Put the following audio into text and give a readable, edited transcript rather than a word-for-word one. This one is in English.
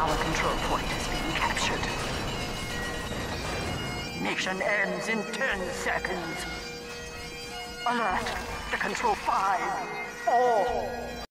Our control point is being captured. Mission ends in 10 seconds. Alert! The control 5, 4,